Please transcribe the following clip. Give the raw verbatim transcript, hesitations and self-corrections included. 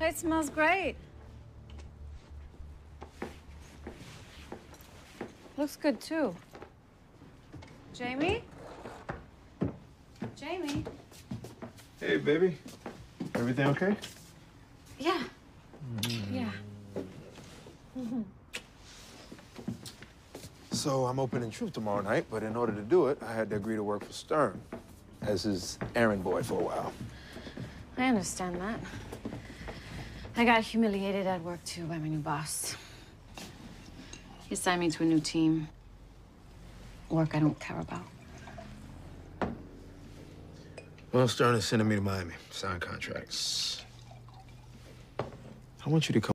it smells great. Looks good, too. Jamie? Jamie? Hey, baby. Everything okay? Yeah. Mm-hmm. Yeah. Mm-hmm. So I'm opening Truth tomorrow night, but in order to do it, I had to agree to work for Stern as his errand boy for a while. I understand that. I got humiliated at work, too, by my new boss. He assigned me to a new team. Work I don't care about. Well, Stern is sending me to Miami, sign contracts. I want you to come